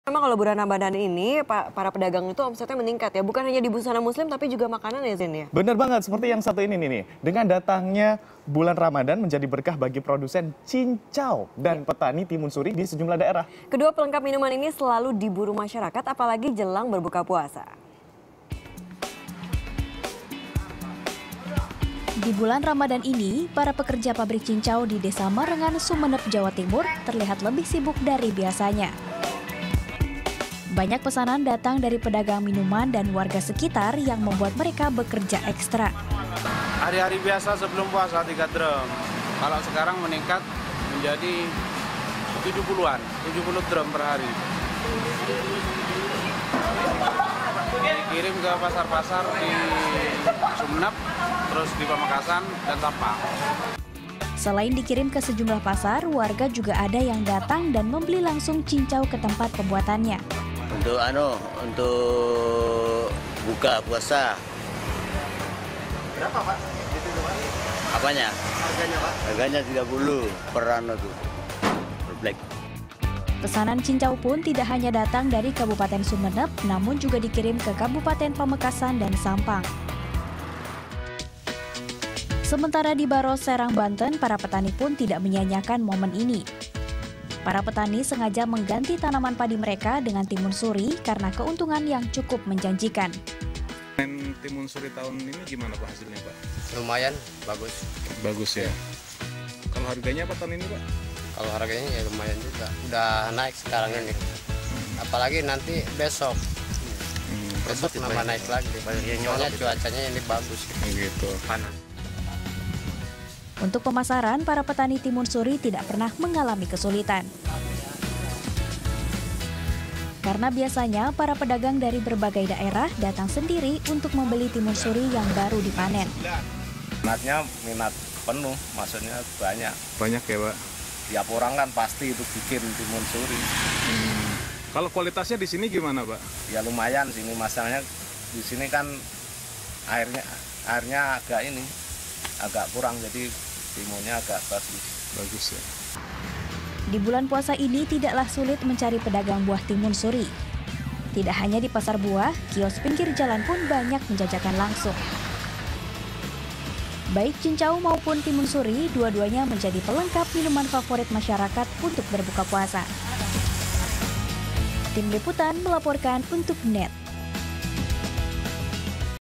Memang kalau bulan Ramadan ini para pedagang itu omsetnya meningkat ya, bukan hanya di busana muslim tapi juga makanan ya Zin ya? Bener banget, seperti yang satu ini nih. Dengan datangnya bulan Ramadan menjadi berkah bagi produsen cincau dan petani timun suri di sejumlah daerah. Kedua pelengkap minuman ini selalu diburu masyarakat apalagi jelang berbuka puasa. Di bulan Ramadan ini, para pekerja pabrik cincau di Desa Marengan, Sumeneb, Jawa Timur terlihat lebih sibuk dari biasanya. Banyak pesanan datang dari pedagang minuman dan warga sekitar yang membuat mereka bekerja ekstra. Hari-hari biasa sebelum puasa 3 drum. Kalau sekarang meningkat menjadi 70-an, 70 drum per hari. Dikirim ke pasar-pasar di Sumeneb, terus di Pamekasan dan Sampang. Selain dikirim ke sejumlah pasar, warga juga ada yang datang dan membeli langsung cincau ke tempat pembuatannya. Untuk buka puasa. Berapa Pak? Apanya? Harganya Pak? Harganya 30 per tuh. Per black. Pesanan cincau pun tidak hanya datang dari Kabupaten Sumeneb, namun juga dikirim ke Kabupaten Pamekasan dan Sampang. Sementara di Baros, Serang, Banten, para petani pun tidak menyia-nyiakan momen ini. Para petani sengaja mengganti tanaman padi mereka dengan timun suri karena keuntungan yang cukup menjanjikan. Timun suri tahun ini gimana Pak hasilnya Pak? Lumayan, bagus. Bagus ya. Kalau harganya apa tahun ini Pak? Kalau harganya ya lumayan juga. Udah naik sekarang ini. Apalagi nanti besok. Besok nambah naik lagi. Soalnya cuacanya ini bagus. Gitu. Panas. Untuk pemasaran, para petani timun suri tidak pernah mengalami kesulitan. Karena biasanya para pedagang dari berbagai daerah datang sendiri untuk membeli timun suri yang baru dipanen. Minatnya minat penuh, maksudnya banyak. Banyak ya Pak? Tiap orang kan pasti itu bikin timun suri. Kalau kualitasnya di sini gimana Pak? Ya lumayan sini, masalahnya di sini kan airnya agak kurang, jadi timunnya agak bagus. Bagus ya. Di bulan puasa ini tidaklah sulit mencari pedagang buah timun suri. Tidak hanya di pasar buah, kios pinggir jalan pun banyak menjajakan langsung. Baik cincau maupun timun suri, dua-duanya menjadi pelengkap minuman favorit masyarakat untuk berbuka puasa. Tim Liputan melaporkan untuk NET.